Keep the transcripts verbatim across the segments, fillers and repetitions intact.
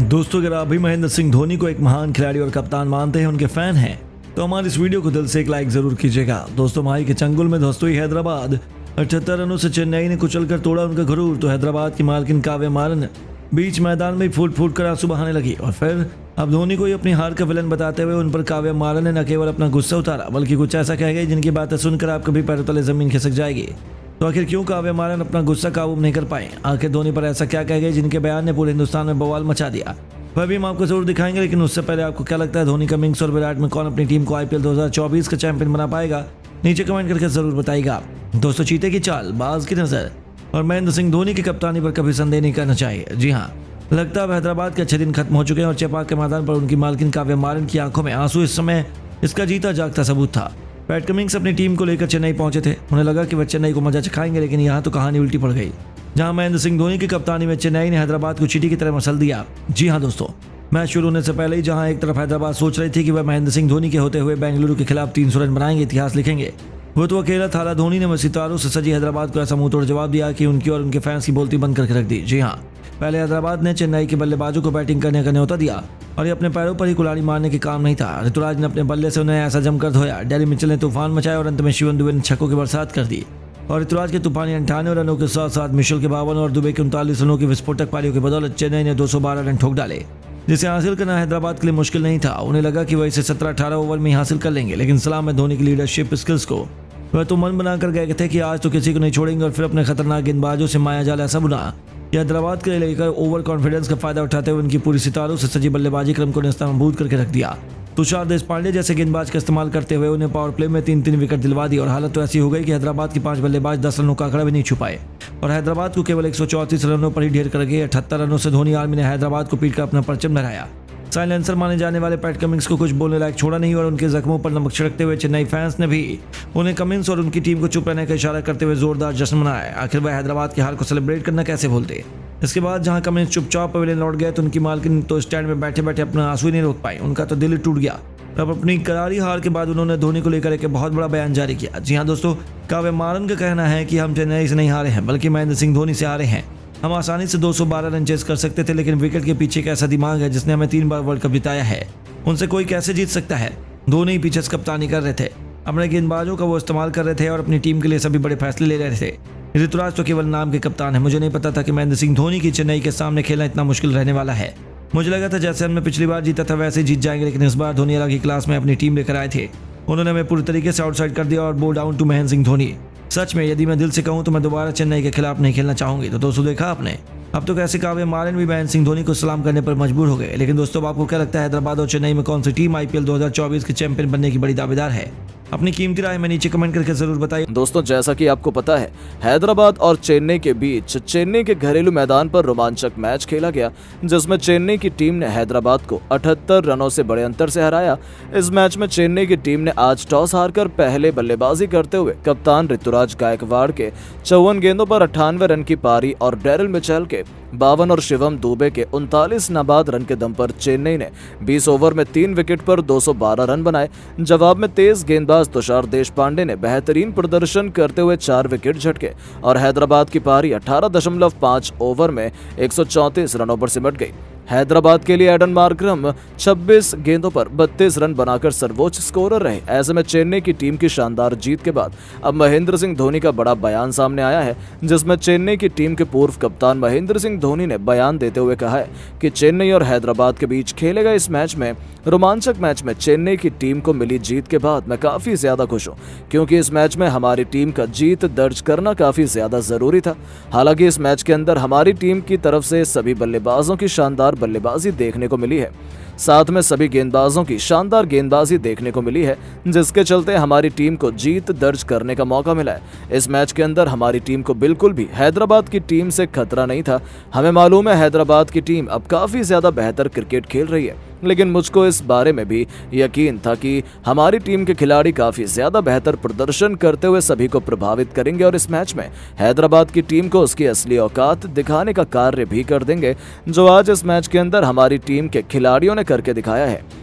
दोस्तों, अगर आप भी महेंद्र सिंह धोनी को एक महान खिलाड़ी और कप्तान मानते हैं, उनके फैन हैं, तो हमारी इस वीडियो को दिल से एक लाइक जरूर कीजिएगा। दोस्तों, माही के चंगुल में दोस्तों ही हैदराबाद अठहत्तर रनों से चेन्नई ने कुचलकर तोड़ा उनका गुरूर। तो हैदराबाद की मालकिन काव्या मारन बीच मैदान में फूट फूट कर आंसू बहाने लगी और फिर अब धोनी को ही अपनी हार का विलन बताते हुए उन पर काव्या मारन ने न केवल अपना गुस्सा उतारा बल्कि कुछ ऐसा कह गई जिनकी बातें सुनकर आप कभी पैरों तले जमीन खिसक जाएगी। तो आखिर क्यों काव्या मारन अपना गुस्सा काबू नहीं कर पाए? आखिर धोनी पर ऐसा क्या कह गए जिनके बयान ने पूरे हिंदुस्तान में बवाल मचा दिया? वह भी हम आपको जरूर दिखाएंगे, लेकिन उससे पहले आपको क्या लगता है धोनी, कमिंग्स और विराट में कौन अपनी टीम को आईपीएल दो हज़ार चौबीस का चैंपियन बना पाएगा? नीचे कमेंट करके जरूर बताइएगा। दोस्तों, चीते की चाल, बाज की नजर और महेंद्र सिंह धोनी की कप्तानी पर कभी संदेह नहीं करना चाहिए। जी हाँ, लगता है हैदराबाद के अच्छे दिन खत्म हो चुके हैं और चेपाक के मैदान पर उनकी मालकिन काव्या मारन की आंखों में आंसू इस समय इसका जीता जागता सबूत था। पैट कमिंग्स अपनी टीम को लेकर चेन्नई पहुंचे थे। उन्हें लगा कि वह चेन्नई को मजा चखाएंगे, लेकिन यहाँ तो कहानी उल्टी पड़ गई, जहां महेंद्र सिंह धोनी की कप्तानी में चेन्नई ने हैदराबाद को चींटी की तरह मसल दिया। जी हाँ दोस्तों, मैच शुरू होने से पहले ही जहां एक तरफ हैदराबाद सोच रही थी कि वह महेंद्र सिंह धोनी के होते हुए बेंगलुरु के खिलाफ तीन सौ रन बनाएंगे, इतिहास लिखेंगे, वो तो अकेला था। धोनी ने सितारों से सजी हैदराबाद को ऐसा मुंह तोड़ जवाब दिया कि उनकी और उनके फैंस की बोलती बंद करके रख दी। जी हाँ, पहले हैदराबाद ने चेन्नई के बल्लेबाजों को बैटिंग करने का न्योता दिया और ये अपने पैरों पर ही कुल्हाड़ी मारने के काम नहीं था। ऋतुराज ने अपने बल्ले से उन्हें ऐसा जमकर धोया, डेली मिचेल ने तूफान मचाया और अंत में शिवम दुबे ने छक्कों की बरसात कर दी। और ऋतुराज के तूफानी अंठानवे रनों के साथ साथ मिशेल के बावन और दुबे के उनतालीस रनों की विस्फोटक पारियों की बदौलत चेन्नई ने दो सौ बारह रन ठोक डाले, जिसे हासिल करना हैदराबाद के लिए मुश्किल नहीं था। उन्हें लगा कि वह इसे सत्रह अठारह ओवर में ही हासिल कर लेंगे, लेकिन सलाम है धोनी की लीडरशिप स्किल्स को। वह तो मन बनाकर गए थे कि आज तो किसी को नहीं छोड़ेंगे और फिर अपने खतरनाक गेंदबाजों से माया जाल ऐसा बुना कि हैदराबाद के लेकर ओवर कॉन्फिडेंस का फायदा उठाते हुए उनकी पूरी सितारों से सजी बल्लेबाजी क्रम को नेस्तनाबूद करके रख दिया। तुषार देशपांडे जैसे गेंदबाज का इस्तेमाल करते हुए उन्हें पावर प्ले में तीन तीन विकेट दिलवा दी और हालत तो ऐसी हो गई कि हैदराबाद के पांच बल्लेबाज दस रनों का आंकड़ा भी नहीं छुपाए और हैदराबाद को केवल एक सौ चौंतीस रनों पर ही ढेर कर गए। अठहत्तर रनों से धोनी आर्मी ने हैदराबाद को पीटकर अपना परचम लहराया। साइलेंसर माने जाने वाले पैट कमिंग्स को कुछ बोलने लायक छोड़ा नहीं और उनके जख्मों पर नमक छिड़कते हुए चेन्नई फैंस ने भी उन्हें कमिंग्स और उनकी टीम को चुप रहने का इशारा करते हुए जोरदार जश्न मनाया। आखिर वह हैदराबाद की हार को सेलिब्रेट करना कैसे भूलते? इसके बाद जहां कमिंग्स चुपचाप पवेलियन लौट गए तो उनकी मालकिन तो स्टैंड में बैठे बैठे अपना आंसू ही नहीं रोक पाई। उनका तो दिल टूट गया। तब अपनी करारी हार के बाद उन्होंने धोनी को लेकर एक बहुत बड़ा बयान जारी किया। जी हाँ दोस्तों, काव्या मारन का कहना है कि हम चेन्नई से नहीं हारे हैं बल्कि महेंद्र सिंह धोनी से हारे हैं। हम आसानी से दो सौ बारह रन चेस कर सकते थे, लेकिन विकेट के पीछे एक ऐसा दिमाग है जिसने हमें तीन बार वर्ल्ड कप जिताया है, उनसे कोई कैसे जीत सकता है? धोनी पीछे से कप्तानी कर रहे थे, अपने गेंदबाजों का वो इस्तेमाल कर रहे थे और अपनी टीम के लिए सभी बड़े फैसले ले रहे थे। ऋतुराज तो केवल नाम के कप्तान है। मुझे नहीं पता था कि महेंद्र सिंह धोनी की चेन्नई के सामने खेलना इतना मुश्किल रहने वाला है। मुझे लगा था जैसे हमने पिछली बार जीता था वैसे जीत जाएंगे, लेकिन इस बार धोनी अलग ही क्लास में अपनी टीम लेकर आए थे। उन्होंने हमें पूरी तरीके से आउटसाइड कर दिया और bow down to Mahendra Singh Dhoni. सच में यदि मैं दिल से कहूं तो मैं दोबारा चेन्नई के खिलाफ नहीं खेलना चाहूंगी। तो दोस्तों, देखा आपने, अब तो कैसे काव्या मारन भी महेंद्र सिंह धोनी को सलाम करने पर मजबूर हो गए। लेकिन दोस्तों, आपको क्या लगता है हैदराबाद और चेन्नई में कौन सी टीम आईपीएल दो हज़ार चौबीस के चैंपियन बनने की बड़ी दावेदार है? अपनी कीमती राय में नीचे कमेंट करके जरूर बताइए। दोस्तों, जैसा कि आपको पता है, हैदराबाद और चेन्नई के बीच चेन्नई के घरेलू मैदान पर रोमांचक मैच खेला गया, जिसमें चेन्नई की टीम ने हैदराबाद को अठहत्तर रनों से बड़े अंतर से हराया। इस मैच में चेन्नई की टीम ने आज टॉस हारकर पहले बल्लेबाजी करते हुए कप्तान ऋतुराज गायकवाड़ के चौवन गेंदों पर अट्ठानवे रन की पारी और डेरिल मिचेल के बावन और शिवम दुबे के उनतालीस नाबाद रन के दम पर चेन्नई ने बीस ओवर में तीन विकेट पर दो सौ बारह रन बनाए। जवाब में तेज गेंदबाज तुषार देशपांडे ने बेहतरीन प्रदर्शन करते हुए चार विकेट झटके और हैदराबाद की पारी अठारह दशमलव पाँच ओवर में एक सौ चौंतीस रनों पर सिमट गई। हैदराबाद के लिए एडन मार्करम छब्बीस गेंदों पर बत्तीस रन बनाकर सर्वोच्च स्कोरर रहे। ऐसे में चेन्नई की टीम की शानदार जीत के बाद अब महेंद्र सिंह धोनी का बड़ा बयान सामने आया है, जिसमें चेन्नई की टीम के पूर्व कप्तान महेंद्र सिंह धोनी ने बयान देते हुए कहा है कि चेन्नई और हैदराबाद के बीच खेले गए इस मैच में रोमांचक मैच में चेन्नई की टीम को मिली जीत के बाद मैं काफी ज्यादा खुश हूँ, क्योंकि इस मैच में हमारी टीम का जीत दर्ज करना काफी ज्यादा जरूरी था। हालांकि इस मैच के अंदर हमारी टीम की तरफ से सभी बल्लेबाजों की शानदार बल्लेबाजी देखने को मिली है, साथ में सभी गेंदबाजों की शानदार गेंदबाजी देखने को मिली है, जिसके चलते हमारी टीम को जीत दर्ज करने का मौका मिला है। इस मैच के अंदर हमारी टीम को बिल्कुल भी हैदराबाद की टीम से खतरा नहीं था। हमें मालूम है हैदराबाद की टीम अब काफी ज्यादा बेहतर क्रिकेट खेल रही है, लेकिन मुझको इस बारे में भी यकीन था कि हमारी टीम के खिलाड़ी काफी ज्यादा बेहतर प्रदर्शन करते हुए सभी को प्रभावित करेंगे और इस मैच में हैदराबाद की टीम को उसकी असली औकात दिखाने का कार्य भी कर देंगे, जो आज इस मैच के अंदर हमारी टीम के खिलाड़ियों ने करके दिखाया है।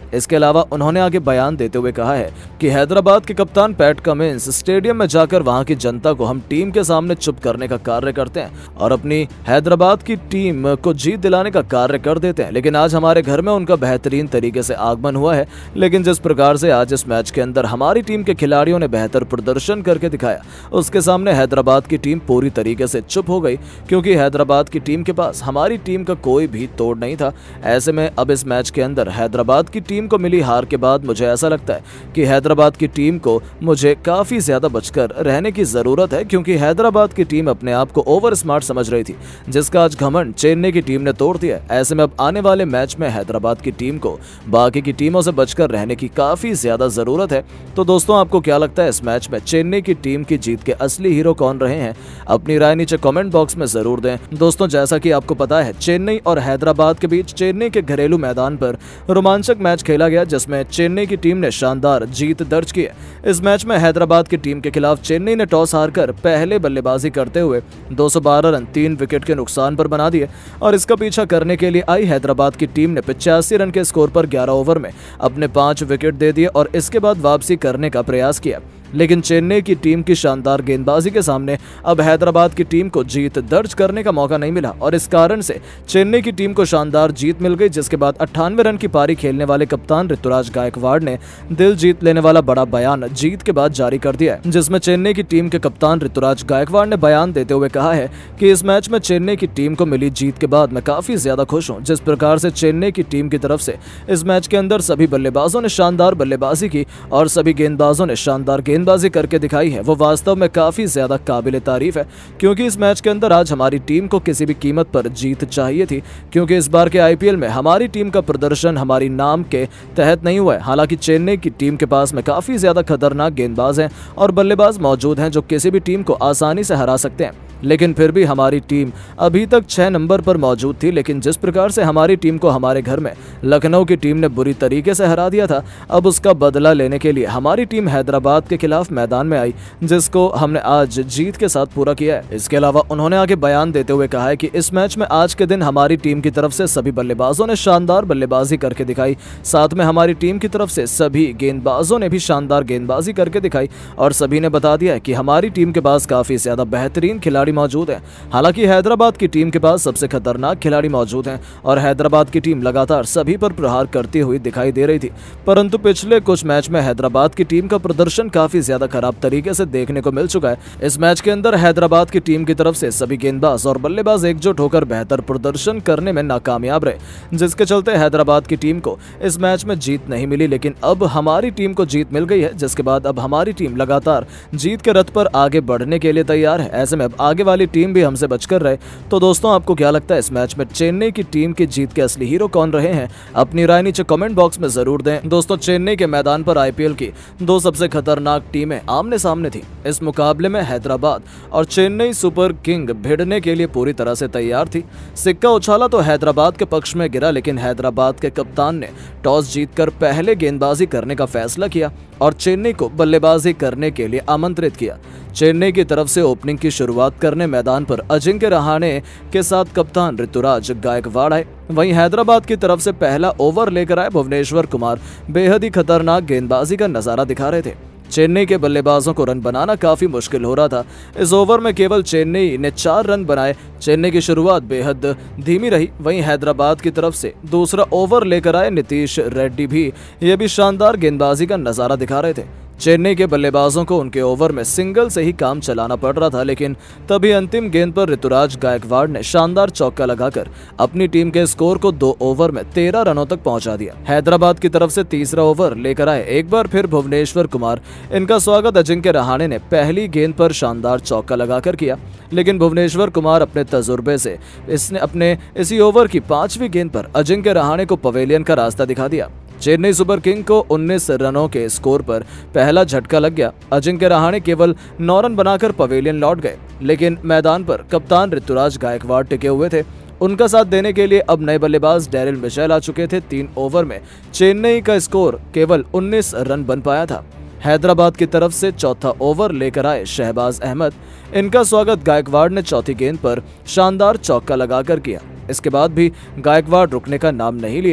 इसके अलावा उन्होंने आगे बयान देते हुए कहा है कि हैदराबाद के कप्तान पैट कमिंस स्टेडियम में जाकर वहां की जनता को हम टीम के सामने चुप करने का कार्य करते हैं और अपनी हैदराबाद की टीम को जीत दिलाने का कार्य कर देते हैं, लेकिन आज हमारे घर में उनका बेहतरीन तरीके से आगमन हुआ है। लेकिन जिस प्रकार से आज इस मैच के अंदर हमारी टीम के खिलाड़ियों ने बेहतर प्रदर्शन करके दिखाया, उसके सामने हैदराबाद की टीम पूरी तरीके से चुप हो गई, क्योंकि हैदराबाद की टीम के पास हमारी टीम का कोई भी तोड़ नहीं था। ऐसे में अब इस मैच के अंदर हैदराबाद की टीम को मिली हार के बाद मुझे ऐसा लगता है कि हैदराबाद की टीम को मुझे काफी ज्यादा बचकर रहने की जरूरत है, क्योंकि हैदराबाद की टीम अपने आप को ओवर स्मार्ट समझ रही थी, जिसका आज घमंड चेन्नई की टीम ने तोड़ दिया। ऐसे में अब आने वाले मैच में हैदराबाद की टीम को बाकी की टीमों से बचकर रहने की काफी ज्यादा जरूरत है। तो दोस्तों, आपको क्या लगता है इस मैच में चेन्नई की टीम की जीत के असली हीरो कौन रहे हैं? अपनी राय नीचे कमेंट बॉक्स में जरूर दें। दोस्तों, जैसा कि आपको पता है, चेन्नई और हैदराबाद के बीच चेन्नई के घरेलू मैदान पर रोमांचक मैच खेला गया, जिसमें चेन्नई की टीम ने शानदार जीत दर्ज की है। इस मैच में हैदराबाद की टीम के खिलाफ चेन्नई ने टॉस हारकर पहले बल्लेबाजी करते हुए दो सौ बारह रन तीन विकेट के नुकसान पर बना दिए और इसका पीछा करने के लिए आई हैदराबाद की टीम ने पचासी रन के स्कोर पर ग्यारह ओवर में अपने पांच विकेट दे दिए और इसके बाद वापसी करने का प्रयास किया। लेकिन चेन्नई की टीम की शानदार गेंदबाजी के सामने अब हैदराबाद की टीम को जीत दर्ज करने का मौका नहीं मिला और इस कारण से चेन्नई की टीम को शानदार जीत मिल गई, जिसके बाद अट्ठानवे रन की पारी खेलने वाले कप्तान ऋतुराज गायकवाड़ ने दिल जीत लेने वाला बड़ा बयान जीत के बाद जारी कर दिया है, जिसमें चेन्नई की टीम के कप्तान ऋतुराज गायकवाड़ ने बयान देते हुए कहा है कि इस मैच में चेन्नई की टीम को मिली जीत के बाद मैं काफी ज्यादा खुश हूँ। जिस प्रकार से चेन्नई की टीम की तरफ से इस मैच के अंदर सभी बल्लेबाजों ने शानदार बल्लेबाजी की और सभी गेंदबाजों ने शानदार गेंदबाजी करके दिखाई है, वो वास्तव में काफी ज्यादा काबिले तारीफ है, क्योंकि इस मैच के अंदर आज हमारी टीम को किसी भी कीमत पर जीत चाहिए थी, क्योंकि इस बार के आईपीएल में हमारी टीम का प्रदर्शन हमारी नाम के तहत नहीं हुआ है। हालांकि चेन्नई की टीम के पास में काफी ज्यादा खतरनाक गेंदबाज हैं और बल्लेबाज मौजूद हैं जो किसी भी टीम को आसानी से हरा सकते हैं, लेकिन फिर भी हमारी टीम अभी तक छह नंबर पर मौजूद थी। लेकिन जिस प्रकार से हमारी टीम को हमारे घर में लखनऊ की टीम ने बुरी तरीके से हरा दिया था, अब उसका बदला लेने के लिए हमारी टीम हैदराबाद के खिलाफ मैदान में आई, जिसको हमने आज जीत के साथ पूरा किया है। इसके अलावा उन्होंने आगे बयान देते हुए कहा है कि इस मैच में आज के दिन हमारी टीम की तरफ से सभी बल्लेबाजों ने शानदार बल्लेबाजी करके दिखाई, साथ में हमारी टीम की तरफ से सभी गेंदबाजों ने भी शानदार गेंदबाजी करके दिखाई और सभी ने बता दिया है कि हमारी टीम के पास काफी ज्यादा बेहतरीन खिलाड़ी मौजूद हैं। हालांकि हैदराबाद की टीम के पास सबसे खतरनाक खिलाड़ी मौजूद हैं और हैदराबाद की टीम लगातार सभी पर प्रहार करती हुई दिखाई दे रही थी, परंतु पिछले कुछ मैच में हैदराबाद की टीम का प्रदर्शन काफी ज्यादा खराब तरीके से देखने को मिल चुका है। इस मैच के अंदर हैदराबाद की टीम की तरफ से सभी गेंदबाज और बल्लेबाज एकजुट होकर बेहतर प्रदर्शन करने में नाकामयाब रहे, जिसके चलते हैदराबाद की टीम को इस मैच में जीत नहीं मिली। लेकिन अब हमारी टीम को जीत मिल गई है, जिसके बाद अब हमारी टीम लगातार जीत के रथ पर आगे बढ़ने के लिए तैयार है। ऐसे में अब आगे वाली टीम भी हमसे बचकर रहे। तो दोस्तों, आपको क्या लगता है इस मैच में चेन्नई की टीम की जीत के असली हीरो कौन रहे हैं? अपनी राय नीचे कमेंट बॉक्स में जरूर दें। दोस्तों, चेन्नई के मैदान पर आईपीएल की दो सबसे खतरनाक टीमें आमने सामने थी। इस मुकाबले में हैदराबाद और चेन्नई सुपर किंग भिड़ने के लिए पूरी तरह से तैयार थी। सिक्का उछाला तो हैदराबाद के पक्ष में गिरा, लेकिन हैदराबाद के कप्तान ने टॉस जीतकर पहले गेंदबाजी करने का फैसला किया और चेन्नई को बल्लेबाजी करने के लिए आमंत्रित किया। चेन्नई की तरफ से ओपनिंग की शुरुआत करने मैदान पर अजिंक्य रहाणे के साथ कप्तान ऋतुराज गायकवाड़ आए। वहीं हैदराबाद की तरफ से पहला ओवर लेकर आए भुवनेश्वर कुमार बेहद ही खतरनाक गेंदबाजी का नजारा दिखा रहे थे। चेन्नई के बल्लेबाजों को रन बनाना काफी मुश्किल हो रहा था। इस ओवर में केवल चेन्नई ने चार रन बनाए। चेन्नई की शुरुआत बेहद धीमी रही। वहीं हैदराबाद की तरफ से दूसरा ओवर लेकर आए नीतीश रेड्डी भी ये भी शानदार गेंदबाजी का नजारा दिखा रहे थे। चेन्नई के बल्लेबाजों को उनके ओवर में सिंगल से ही काम चलाना पड़ रहा था, लेकिन तभी अंतिम गेंद पर ऋतुराज गायकवाड़ ने शानदार चौका लगाकर अपनी टीम के स्कोर को दो ओवर में तेरह रनों तक पहुंचा दिया। हैदराबाद की तरफ से तीसरा ओवर लेकर आए एक बार फिर भुवनेश्वर कुमार। इनका स्वागत अजिंक्य रहाणे ने पहली गेंद पर शानदार चौका लगाकर किया, लेकिन भुवनेश्वर कुमार अपने तजुर्बे से इसने अपने इसी ओवर की पांचवी गेंद पर अजिंक्य रहाणे को पवेलियन का रास्ता दिखा दिया। चेन्नई सुपर किंग को उन्नीस रनों के स्कोर पर पहला झटका लग गया। अजिंक्य रहाणे केवल नौ रन बनाकर पवेलियन लौट गए, लेकिन मैदान पर कप्तान ऋतुराज गायकवाड़ टिके हुए थे। उनका साथ देने के लिए अब नए बल्लेबाज डेरिल मिशेल आ चुके थे। तीन ओवर में चेन्नई का स्कोर केवल उन्नीस रन बन पाया था। हैदराबाद की तरफ से चौथा ओवर लेकर आए शहबाज अहमद। इनका स्वागत गायकवाड़ ने चौथी गेंद पर शानदार चौका लगाकर किया। इसके बाद भी गायकवाड़ रुकने का नाम नहीं लिए।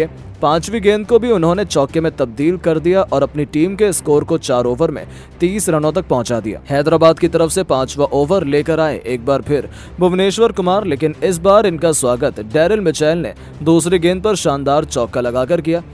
पांचवी गेंद को भी उन्होंने चौके में तब्दील कर दिया और अपनी टीम के स्कोर को चार ओवर में तीस रनों तक पहुंचा दिया। हैदराबाद की तरफ से पांचवा ओवर लेकर आए एक बार फिर भुवनेश्वर कुमार, लेकिन इस बार इनका स्वागत डेरिल मिचेल ने दूसरी गेंद पर शानदार चौका लगाकर किया।